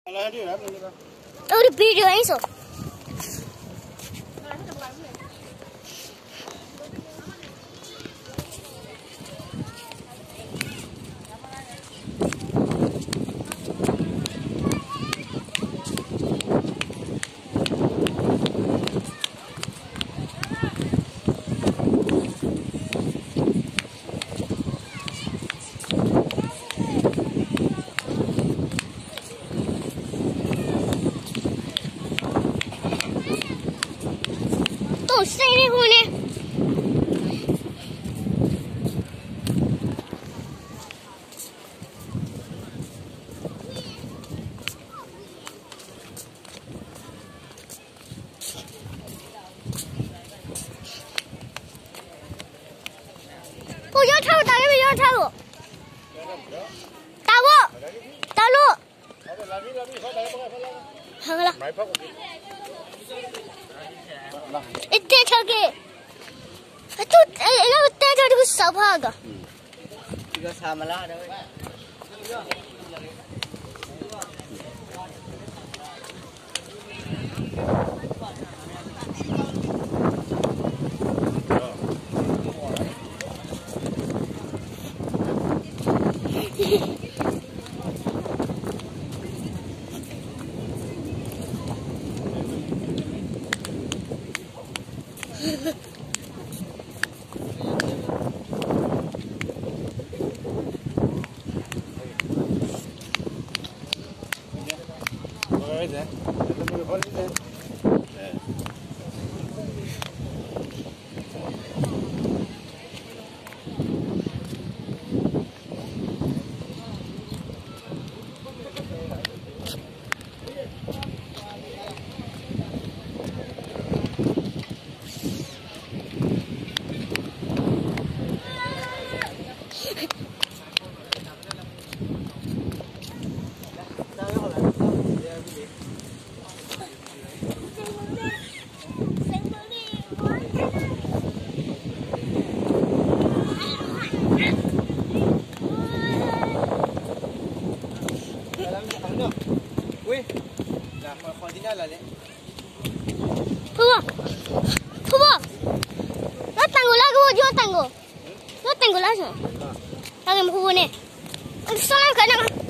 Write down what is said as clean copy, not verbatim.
Tôi đi video ấy rồi. Tôi say đi hôm nay. Cô vô thâu tao đi vô thâu. Tao vô. Tao luôn. Hả là? Itte 저기 또 이거 때려도 써봐가. 이거 사말라. Papa, lo tengo la que yo tengo. Lo tengo la eso. La que me jugó ne. Solo que no.